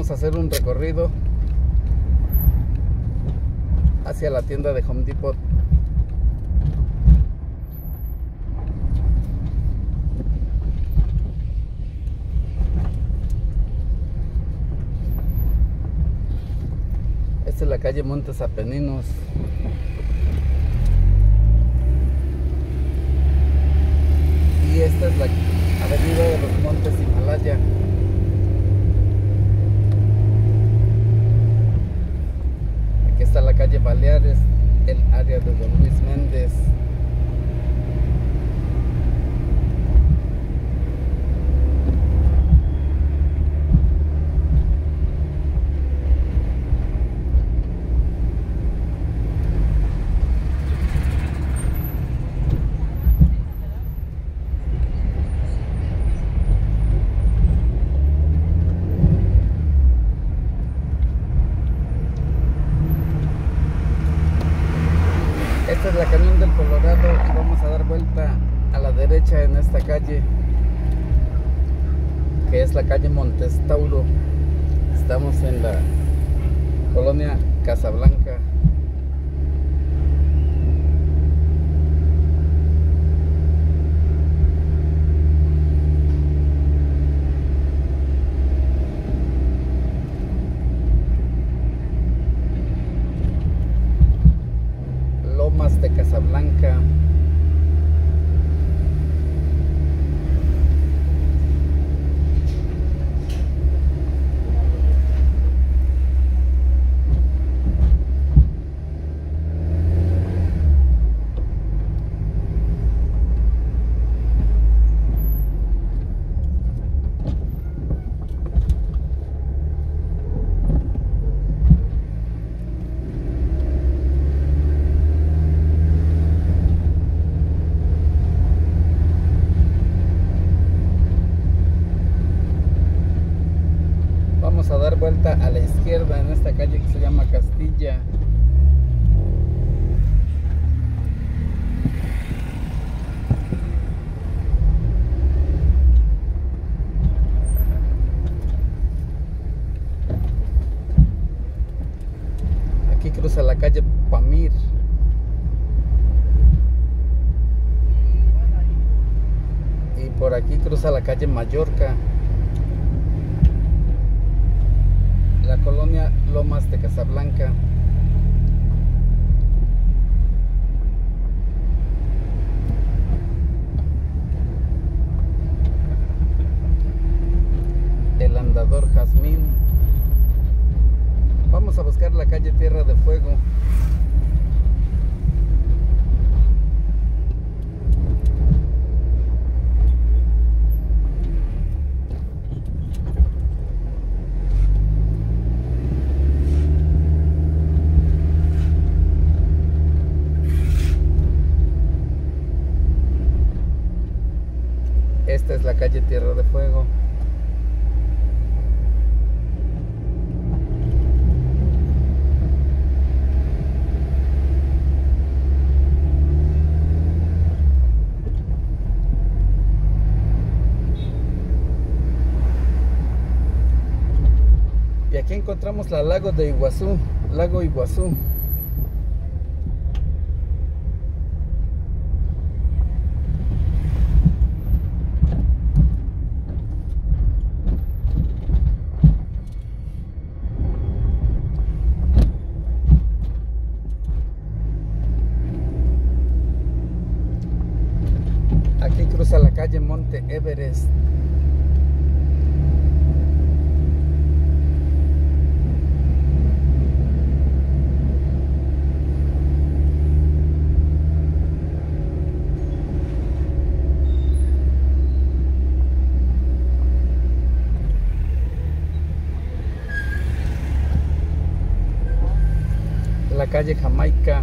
vamos a hacer un recorrido hacia la tienda de Home Depot. Esta es la calle Montes Apeninos. Y esta es la avenida de los Montes Himalaya. Aquí está la calle Baleares, el área de Don Luis Méndez. Esta es la Cañón del Colorado y vamos a dar vuelta a la derecha en esta calle, que es la calle Montes Tauro. Estamos en la colonia Casablanca. Lomas de Casablanca. Vamos a dar vuelta a la izquierda en esta calle que se llama Castilla. Aquí cruza la calle Pamir. Y por aquí cruza la calle Mallorca. La colonia Lomas de Casablanca. El Andador Jazmín. Vamos a buscar la calle Tierra de Fuego. Esta es la calle Tierra de Fuego. Y aquí encontramos la Lago de Iguazú, Lago Iguazú. Aquí cruza la calle Monte Everest. La calle Jamaica.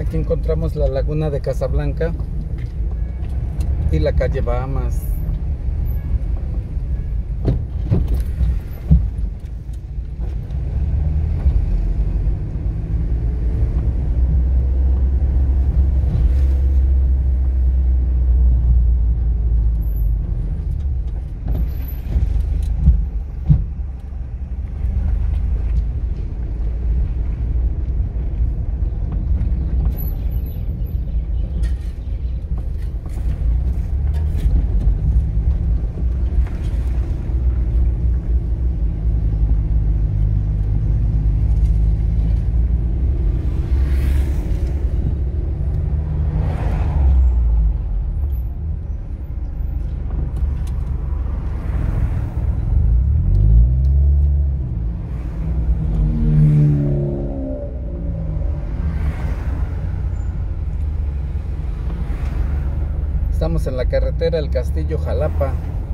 Aquí encontramos la laguna de Casablanca y la calle Bahamas. Estamos en la carretera El Castillo Jalapa.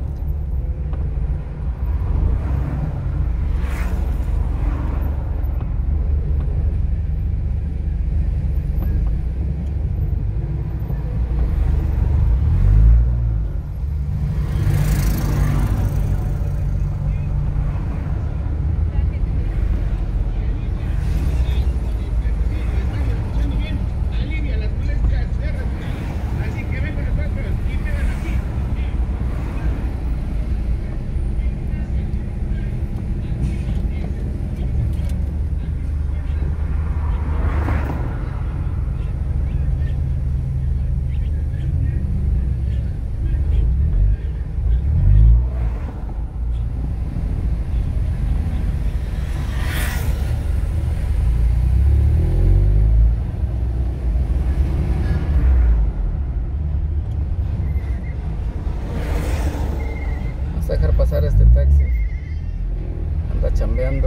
Dejar pasar este taxi, anda chambeando.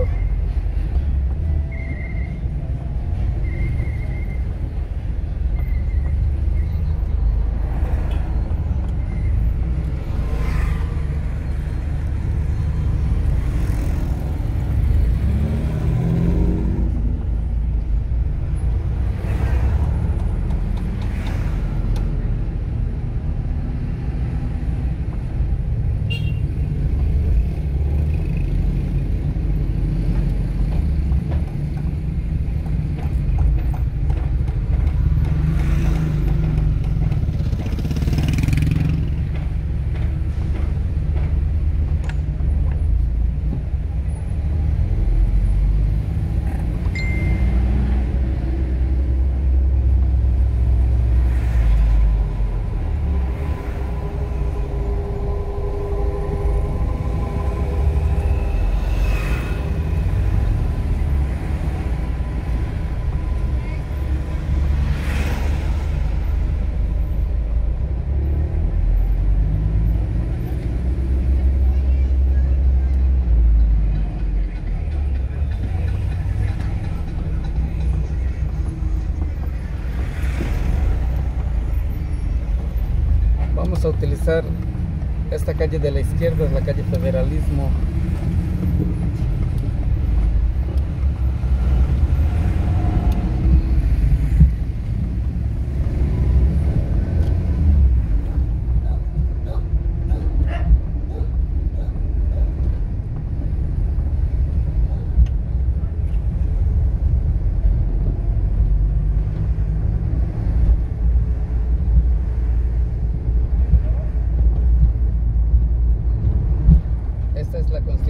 Vamos a utilizar esta calle de la izquierda, es la calle Federalismo. Esta es la construcción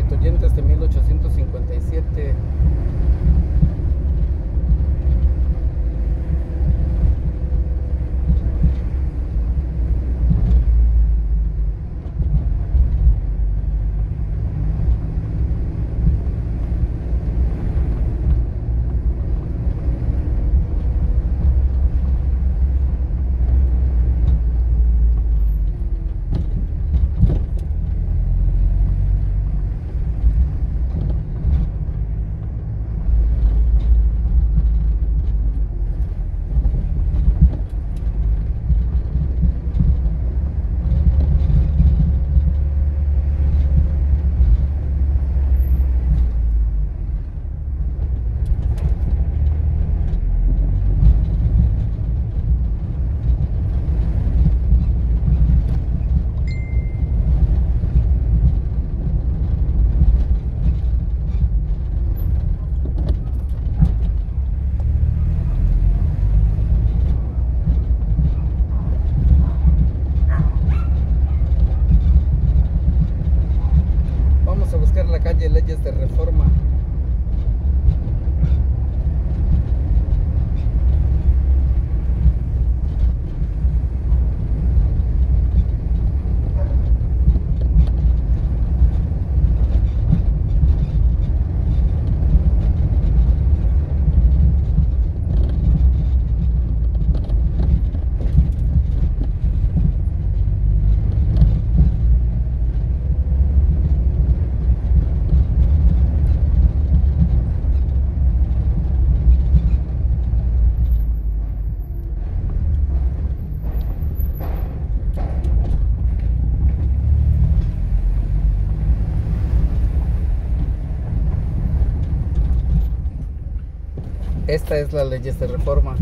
Esta es la Leyes de Reforma.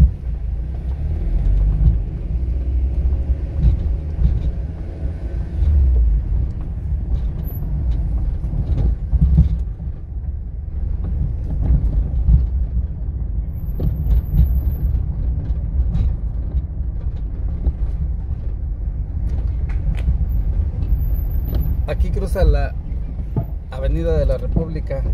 Aquí cruza la Avenida de la República.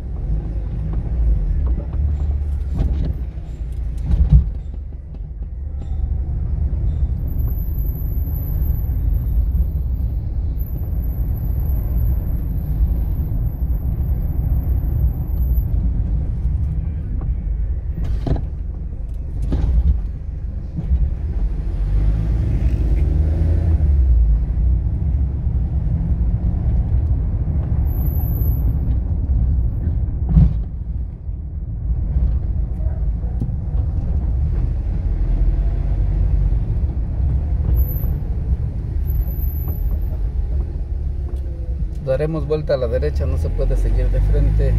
Daremos vuelta a la derecha, no se puede seguir de frente.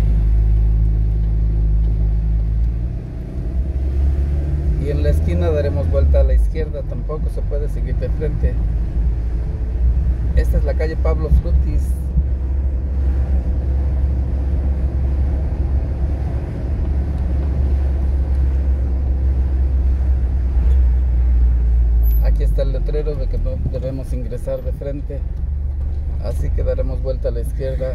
Y en la esquina daremos vuelta a la izquierda, tampoco se puede seguir de frente. Esta es la calle Pablo Frutis. Aquí está el letrero de que no debemos ingresar de frente. Así que daremos vuelta a la izquierda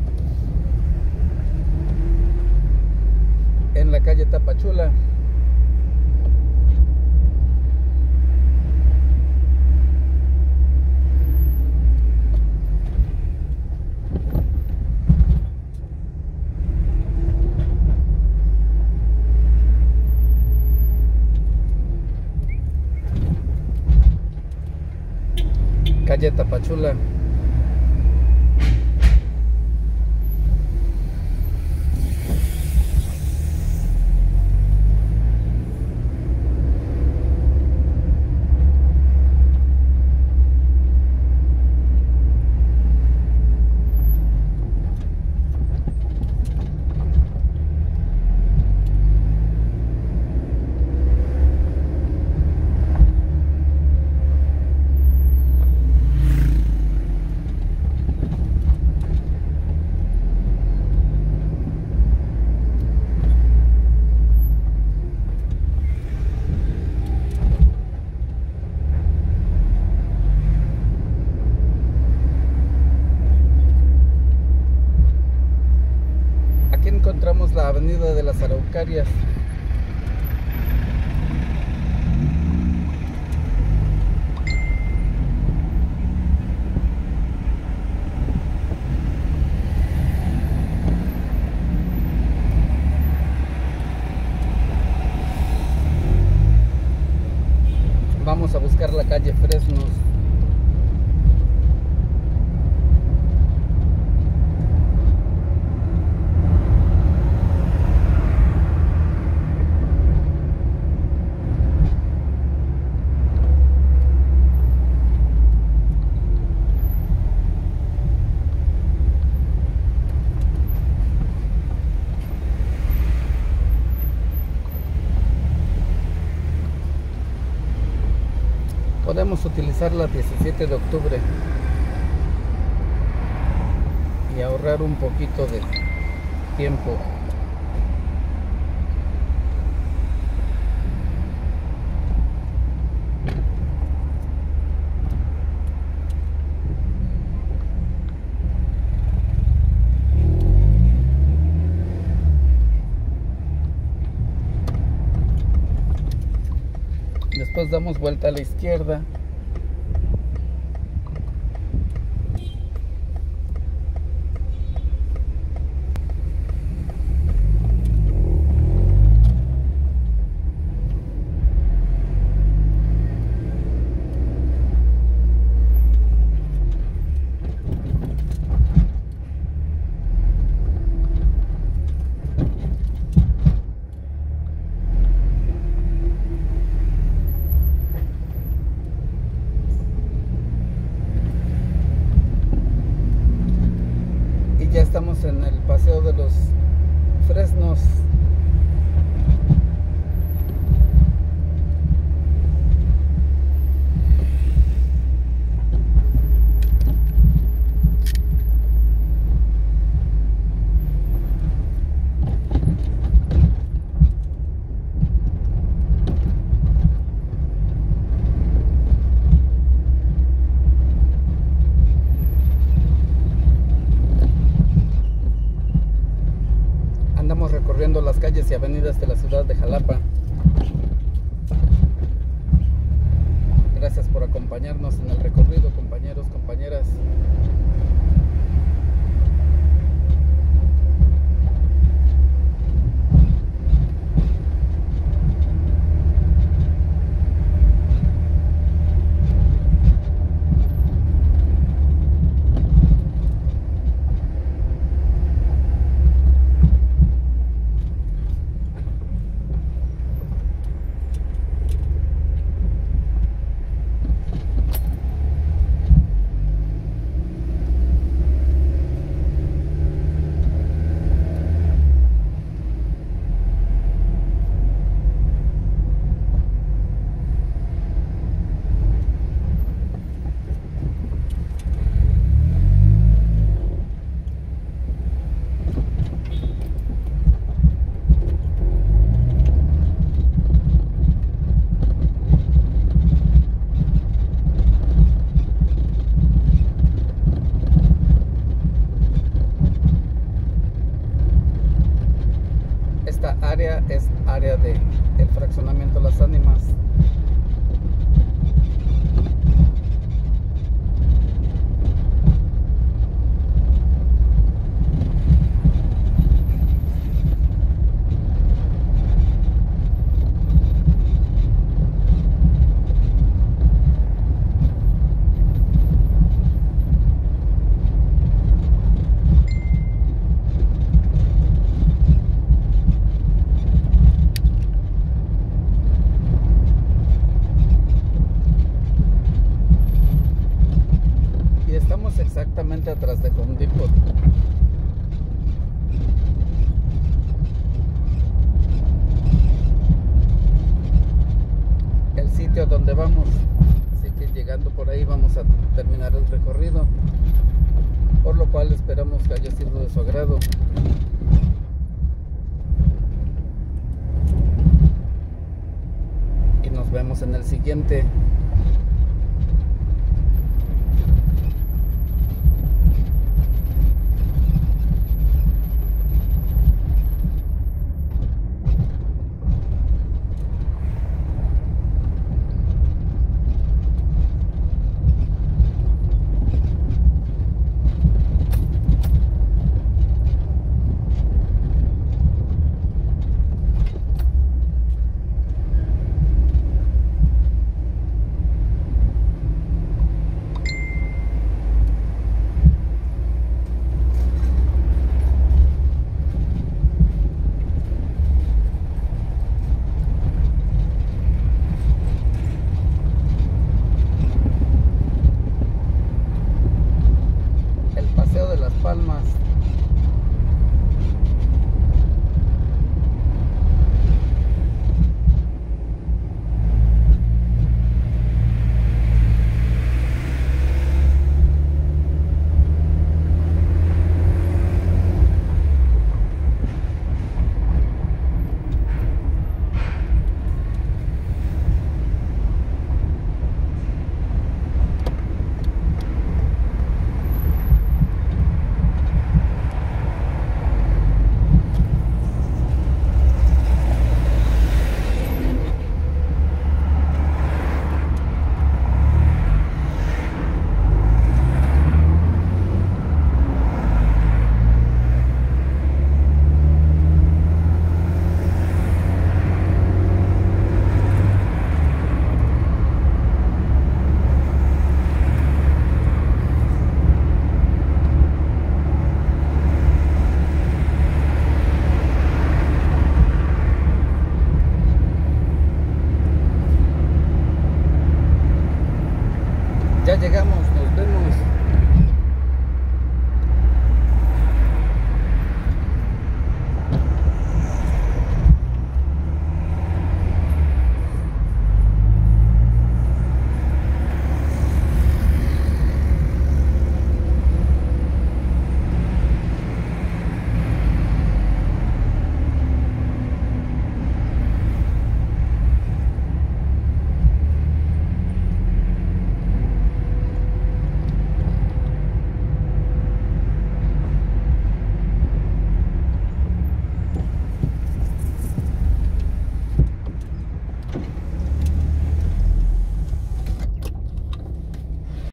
en la calle Tapachula. Calle Tapachula. Encontramos la Avenida de las Araucarias. Vamos a buscar la calle Fresnos. Podemos utilizar la 17 de octubre y ahorrar un poquito de tiempo. Después damos vuelta a la izquierda. calles y avenidas de la ciudad de Jalapa. Gracias por acompañarnos en el recorrido, compañeros, compañeras. Esta área es área de el fraccionamiento Las Ánimas. Estamos exactamente atrás de Home Depot. El sitio donde vamos. Así que llegando por ahí vamos a terminar el recorrido. Por lo cual esperamos que haya sido de su agrado. Y nos vemos en el siguiente.